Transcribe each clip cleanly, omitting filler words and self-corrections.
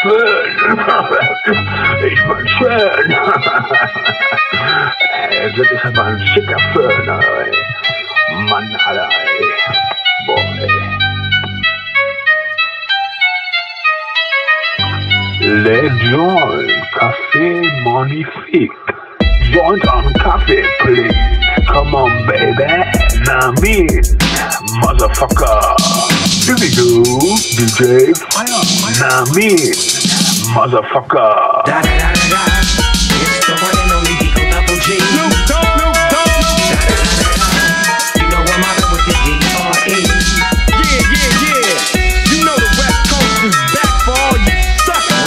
Föhn. Ich bin schön. Das ist aber ein schicker Föhn, ey. Mann, Alter, ey. Boah, ey. Les joints, Café Magnifique. Joint on coffee, please. Come on, baby. Nah, me, motherfucker. Doo-doo, DJ Fire. Nah, me, motherfucker. Da-da-da-da-da. It's the one and only Deagle Double G. Snoop Dogg. You know I'm out with the D.R.E. Yeah. You know the West Coast is back for all you suckers.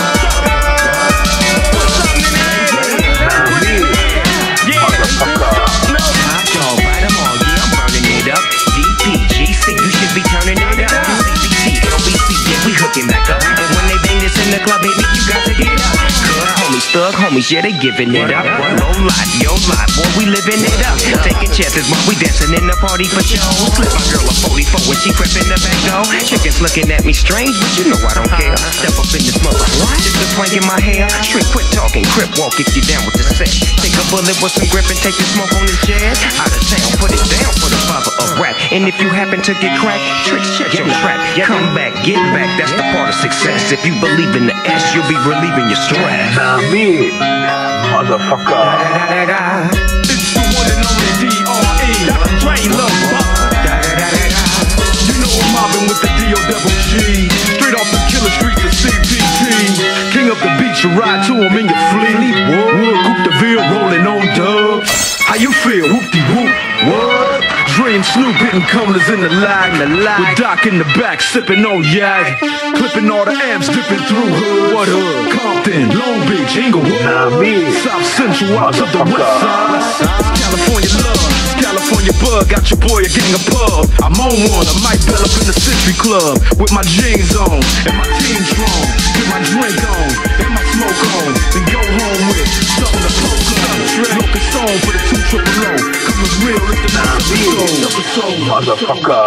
Back up. And when they bang this in the club, baby, you got to get it up. Good homies, thug homies, yeah, they giving it up. Low life, yo life, boy, we living it up. Taking chances while we dancing in the party for show. Slip my girl a 44 when she crept in the back door. Chickens looking at me strange, but you know I don't care. Step up in this mother, just a plank in my hair. Straight quit talking, crip walk if you down with the set. Take a bullet with some grip and take the smoke on the jet. Out of town, put it down for the father of rap. And if you happen to get cracked, tricks, check your trap. Come back, get back, that's the part of success. If you believe in the S, you'll be relieving your stress. Nah, me, motherfucker. It's the one and only D.R.E. Dre Love Buck. You know I'm mobbing with the D.O.G. Straight off the killer streets of CPT. King up the beach, you ride to him in your fleet. Wood, Coupe de Ville, rolling on dubs. How you feel? Whoop-de-whoop. What? Dre and Snoop hitting corners in the lag. With Doc in the back, sipping on yak. Clipping all the amps, dipping through hood. What hood? Compton, Long Beach, Inglewood. Nah, me, South Central, out to the west side. California love, California bug. Got your boy a gang of pub. I'm on one, I might bell up in the Century Club. With my jeans on, and my team strong. Get my drink on, and my smoke on. Then go home with something to poke on. Locust song for the 2 triple O. Coming real, it's the motherfucker.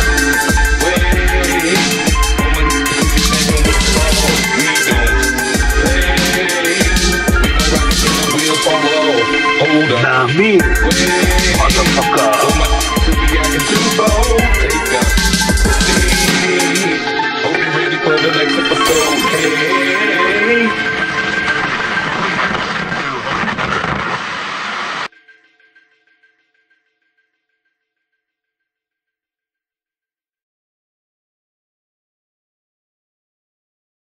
Nah, me, motherfucker. Hope you're ready for the next episode.